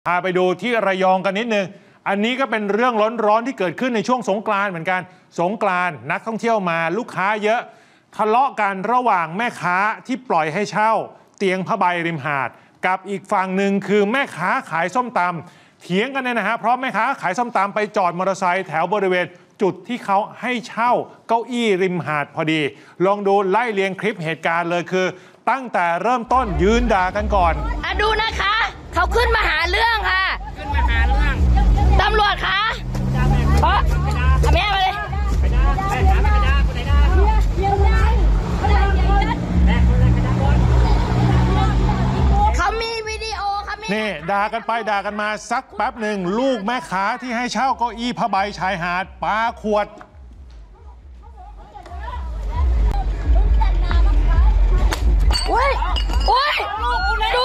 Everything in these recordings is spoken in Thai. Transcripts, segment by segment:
พาไปดูที่ระยองกันนิดนึงอันนี้ก็เป็นเรื่องร้อนๆที่เกิดขึ้นในช่วงสงกรานต์เหมือนกันสงกรานต์นักท่องเที่ยวมาลูกค้าเยอะทะเลาะกันระหว่างแม่ค้าที่ปล่อยให้เช่าเตียงผ้าใบริมหาดกับอีกฝั่งหนึ่งคือแม่ค้าขายส้มตำเถียงกันเนี่ยนะฮะเพราะแม่ค้าขายส้มตำไปจอดมอเตอร์ไซค์แถวบริเวณจุดที่เขาให้เช่าเก้าอี้ริมหาดพอดีลองดูไล่เรียงคลิปเหตุการณ์เลยคือตั้งแต่เริ่มต้นยืนด่ากันก่อนดูนะคะเขาขึ้นมาหาเรื่องค่ะขึ้นมาหาเรื่องตำรวจคะแม่มาเลยเขามีวิดีโอค่ะนี่ด่ากันไปด่ากันมาสักแป๊บหนึ่งลูกแม่ค้าที่ให้เช่าเก้าอี้ผ้าใบชายหาดปาขวดโอ้ยดู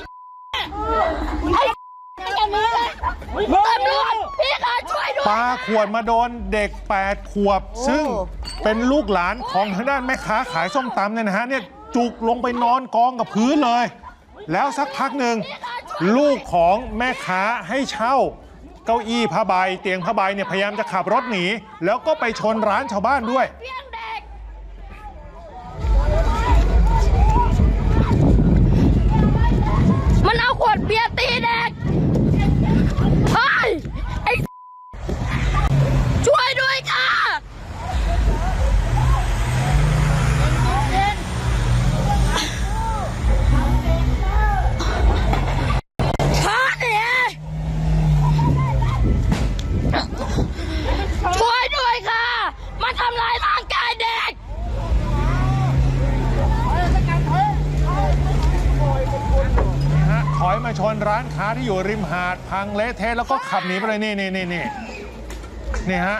ตำรวจพี่คะช่วยด้วยปาขวดมาโดนเด็ก8 ขวบซึ่งเป็นลูกหลานของทางด้านแม่ค้าขายส้มตำเนี่ยนะฮะเนี่ยจุกลงไปนอนกองกับพื้นเลยแล้วสักพักหนึ่งลูกของแม่ค้าให้เช่าเก้าอี้ผ้าใบเตียงผ้าใบเนี่ยพยายามจะขับรถหนีแล้วก็ไปชนร้านชาวบ้านด้วยมันเอาขวดเบียร์ตีเด็กเฮ้ยไอ้ช่วยด้วยค่ะช่วยด้วยค่ะมาทำร้ายร่างกายเด็กถอยมาชนร้านค้าที่อยู่ริมหาดพังเละเทะแล้วก็ขับหนีไปเลยนี่ฮะ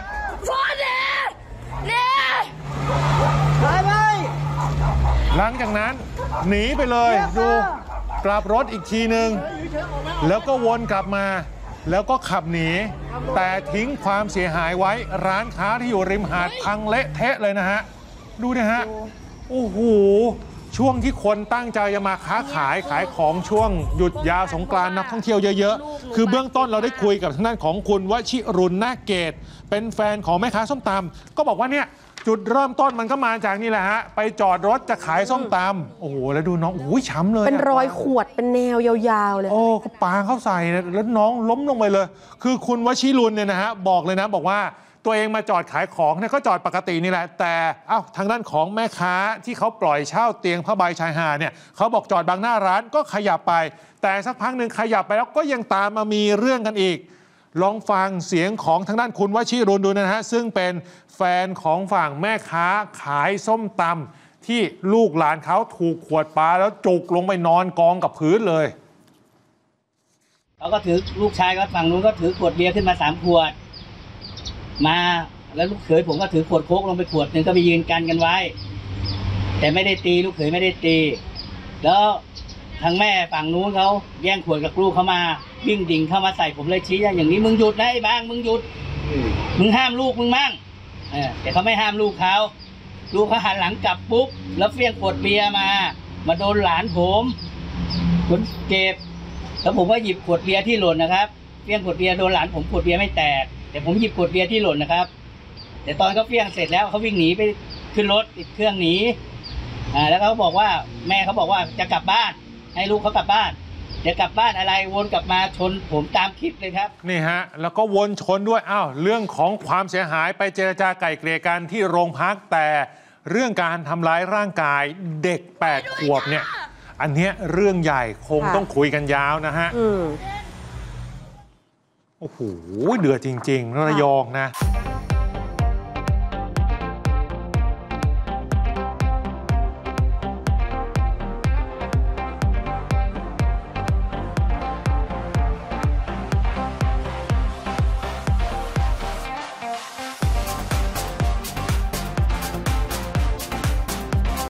หลังจากนั้นหนีไปเลยดูกลับรถอีกทีนึงแล้วก็วนกลับมาแล้วก็ขับหนีแต่ทิ้งความเสียหายไว้ร้านค้าที่อยู่ริมหาดพังเละเทะเลยนะฮะดูนะฮะโอ้โหช่วงที่คนตั้งใจจะมาค้าขายของช่วงหยุดยาวสงกรานต์นักท่องเที่ยวเยอะๆคือเบื้องต้นเราได้คุยกับทางด้านของคุณวชิรุณ นาคเกตเป็นแฟนของแม่ค้าส้มตำก็บอกว่าเนี่ยจุดเริ่มต้นมันก็มาจากนี่แหละฮะไปจอดรถจะขายส้มตำโอ้โหแล้วดูน้องอุ้ยช้ำเลยเป็นรอยขวดเป็นแนวยาวๆเลยโอ้ก็ปาเข้าใส่แล้วน้องล้มลงไปเลยคือคุณวชิรุณเนี่ยนะฮะบอกเลยนะบอกว่าตัวเองมาจอดขายของเนี่ยก็จอดปกตินี่แหละแต่ทางด้านของแม่ค้าที่เขาปล่อยเช่าเตียงผ้าใบชายหาดเนี่ยเขาบอกจอดบางหน้าร้านก็ขยับไปแต่สักพักหนึ่งขยับไปแล้วก็ยังตามมามีเรื่องกันอีกลองฟังเสียงของทางด้านคุณวชิรุณดูนะฮะซึ่งเป็นแฟนของฝั่งแม่ค้าขายส้มตำที่ลูกหลานเขาถูกขวดปาแล้วจุกลงไปนอนกองกับพื้นเลยเขาก็ถือลูกชายก็ฝั่งนู้นก็ถือขวดเบียร์ขึ้นมา3 ขวดมาแล้วลูกเขยผมก็ถือขวดโค้กลงไปขวดหนึ่งก็ไปยืนกันไว้แต่ไม่ได้ตีลูกเขยไม่ได้ตีแล้วทางแม่ฝั่งนู้นเขาแย่งขวดกับลูกเขามาวิ่งดิ่งเข้ามาใส่ผมเลยชี้อย่างนี้มึงหยุดนะไอ้บ้างมึงหยุดมึงห้ามลูกมึงมั่งแต่เขาไม่ห้ามลูกเขาหันหลังกลับปุ๊บแล้วเฟี้ยงขวดเบียร์มาโดนหลานผมคนเจ็บแล้วผมก็หยิบขวดเบียร์ที่หล่นนะครับเฟี้ยงขวดเบียร์โดนหลานผมขวดเบียร์ไม่แตกแต่ผมหยิบขวดเบียร์ที่หล่นนะครับแต่ตอนเขาเฟี้ยงเสร็จแล้วเขาวิ่งหนีไปขึ้นรถติดเครื่องหนีแล้วเขาบอกว่าแม่เขาบอกว่าจะกลับบ้านให้ลูกเขากลับบ้านเดี๋ยวกลับบ้านอะไรวนกลับมาชนผมตามคลิปเลยครับนี่ฮะแล้วก็วนชนด้วยเรื่องของความเสียหายไปเจรจาไกล่เกลี่ยกันที่โรงพักแต่เรื่องการทำร้ายร่างกายเด็ก8 ขวบเนี่ยอันเนี้ยเรื่องใหญ่คงต้องคุยกันยาวนะฮะโอ้โหเดือดจริงๆระยองนะ